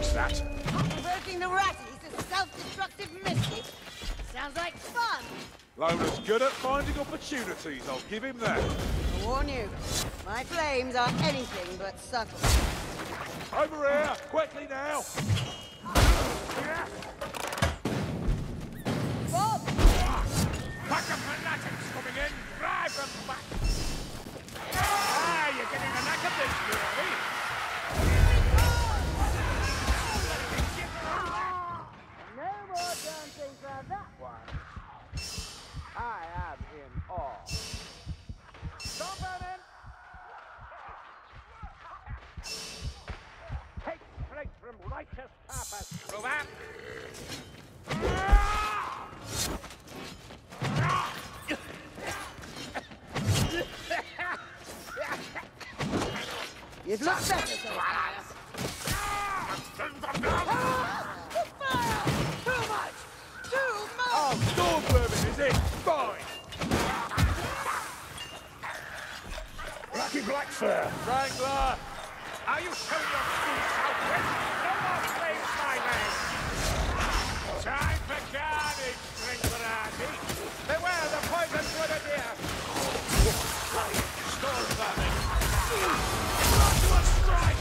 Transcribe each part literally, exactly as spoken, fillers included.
fuck's that? Working the ratties is self-destructive mischief. Sounds like fun. Lola's good at finding opportunities, I'll give him that. I warn you, my flames are anything but subtle. Over here, quickly now! Bob! Pack of fanatics coming in, drive them back! Ah, you're getting a knack of this, you ready? No more dancing for that one. I am in awe. Stop burning! Take straight from righteous purpose, Ruben! You'd look better, so fast. Too much! Too much! Oh, storm vermin, is it? Fine! Lucky Blackfur! Wrangler! Are you showing your true southwest? No more flames, my man! Time for carnage, Stringlerati! Beware the poison grenadier! Storm vermin! Run to a strike!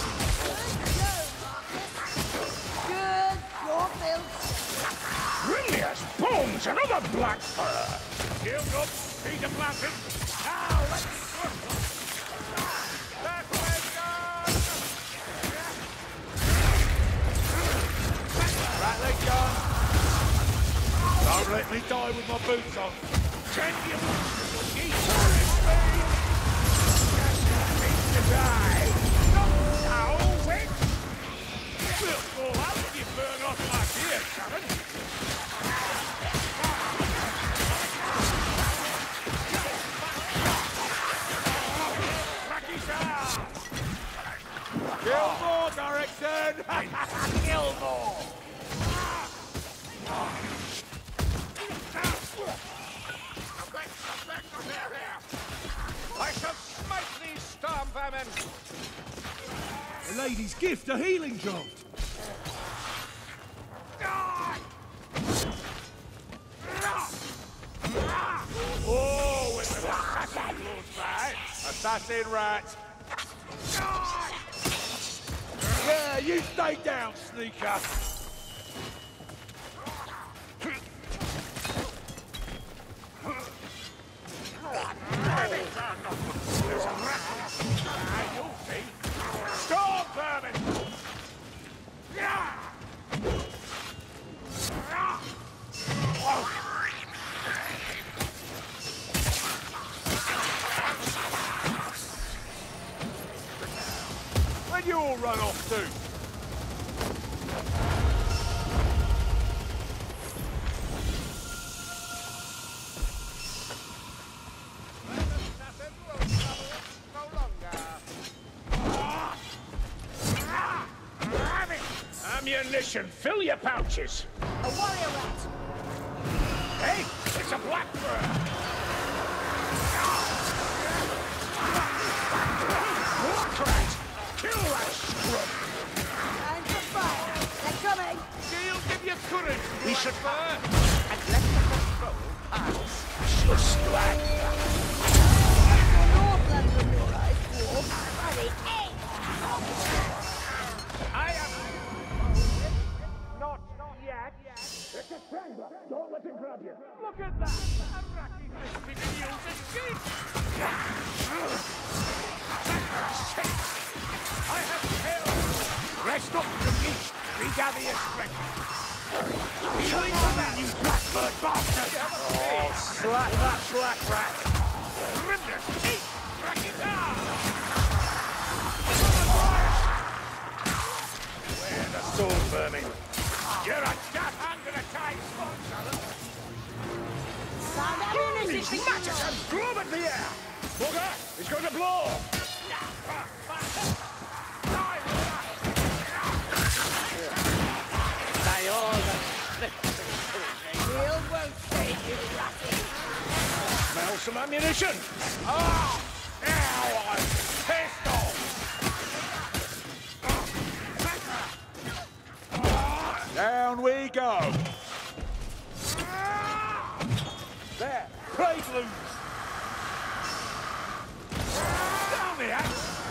Good, you're built. Brilliant! Bones, another Blackfur! Shield up, feet are planted. Now let's circle! That way, guard! Right leg gone. Don't let me die with my boots on. Ten you eat speed! Just to die! Now, wait! We'll fall out if you burn off like here, Sharon! Gilmore, direction! Gilmore! I shall smite these storm vermin! The lady's gift, a healing draught. Oh, with an assassin blood, Assassin rat. Yeah, you stay down, sneaker. There's a rat. Ah, you'll see. Storm vermin! Where'd you all run off to? Ammunition, fill your pouches. A warrior rat. Hey, it's a Blackfur. Black rat, kill that scrub. Time for fire. They're coming. He'll give you courage. We should burn And let the patrol pass. just like The Northland from your eyes, dwarf. Ready, eight. I am. Not, not yet. It's a strangler. Don't let him grab you. Look at that. A ratty misty use a sheep. I have killed. Rest up, Rookie. Regather your strength. Healing for that, you blackbird bastard. Oh, slap that black rat. Grimness, eat, crack it down. Where the storm vermin? You're a daft hand and a tight spot, Sharon. Found ammunition. Magic and gloom at the air! Bugger, he's going to blow! By all the Shield won't save you, ratty. Smell some ammunition! Ah! Now I'm pissed off! Down we go. There, trade loose. Down here.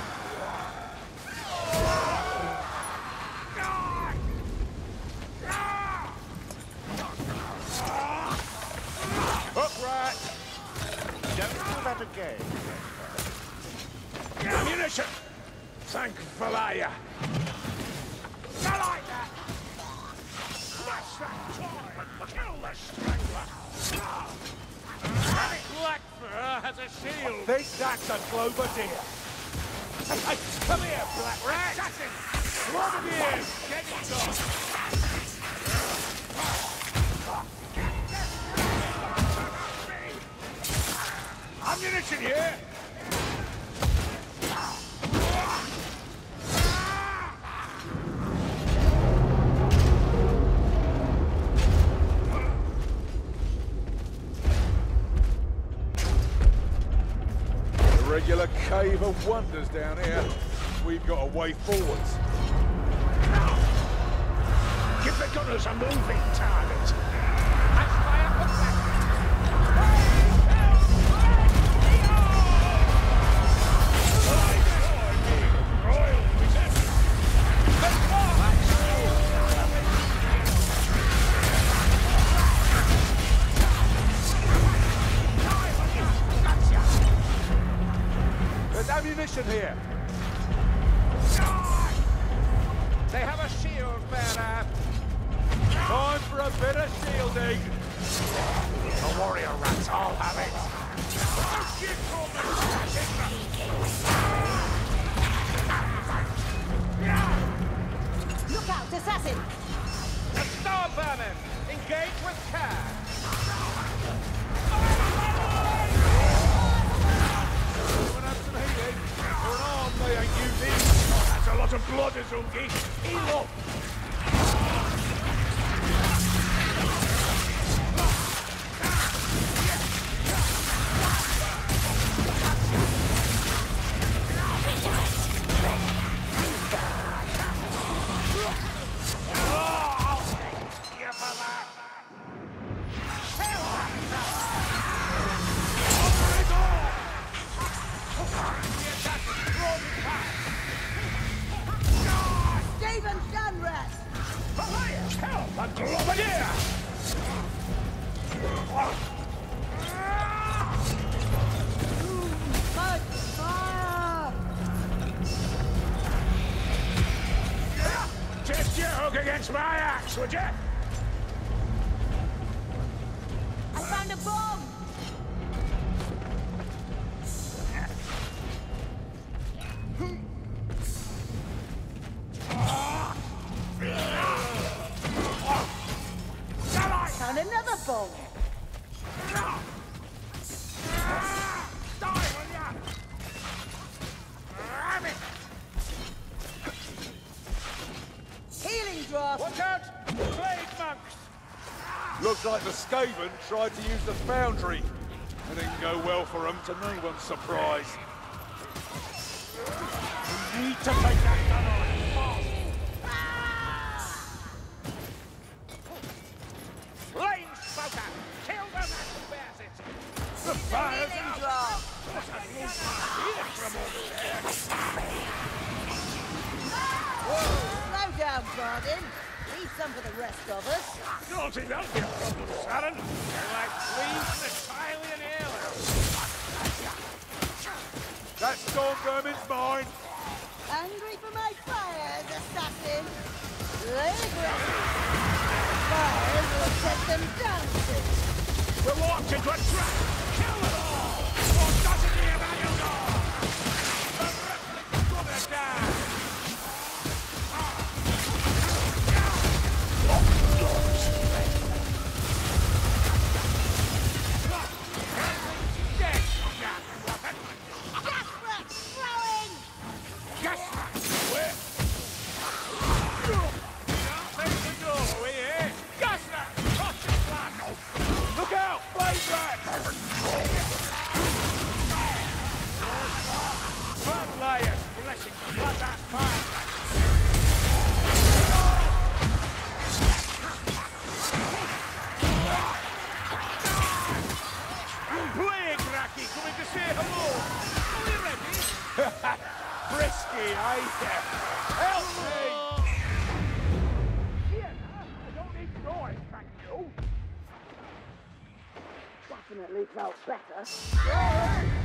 Upright. Don't do that again. Ammunition. Thank Valaya. I like that. Smash that toy. Kill the strangler. Rabbit Blackfur has a shield. Think that's a clover deer. Hey, hey, come here, Black Rat. Assassin. Clover deer. Get it done. Ammunition here! A regular cave of wonders down here. We've got a way forwards. Give the gunners a moving target. Catch fire for back. There's ammunition here. They have a shield bearer. Time for a bit of shielding. The warrior rats all have it. Look out, assassin! The Star Vermin! Engage with care! For an arm they ain't using. That's a lot of blood, Azungi. Heal up. Stephen's done, rat! Help! A grenadier! Mud! Fire! Test your hook against my axe, would you? I found a bomb! Found another bomb! Die, will ya? Ram it! Healing draft! Watch out! Blade monks! Looks like the Skaven tried to use the foundry. It didn't go well for them, to no one's surprise. We need to take that gun on. Flame smoker! Kill the man who bears it! The fire's Healing out! draft! Slow down, Bardin. Leave some for the rest of us. Don't think that'll be a problem, Saturn. They're like fleas in a Thailand airlock. That storm vermin's mine. Angry for my fires, assassin? Lay aggressive. Fires will set them dancing. We're locked into a trap. Kill them all. Or doesn't he about you all? Gonna die! Dead! Gas rat throwing! Yes! Where? Don't make the doorway here! Gusler! Touch the blood! Look out! Blade rat! Blood liars! Blessing the blood that fire! Frisky, eh? Help me! Here, I don't need drawing, thank you. Definitely felt better.